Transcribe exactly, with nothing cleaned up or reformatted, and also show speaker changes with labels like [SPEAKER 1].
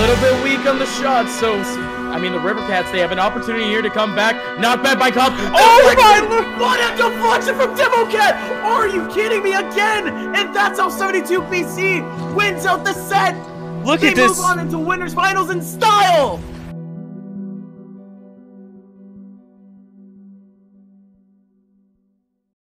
[SPEAKER 1] little bit weak on the shots, so I mean the River Cats, they have an opportunity here to come back. Not bad by Cobb.
[SPEAKER 2] Oh my lord!
[SPEAKER 1] What a deflection from Democat! Are you kidding me again? And that's how seventy-two P C wins out the set.
[SPEAKER 2] Look
[SPEAKER 1] they
[SPEAKER 2] at this.
[SPEAKER 1] move on into winners finals in style.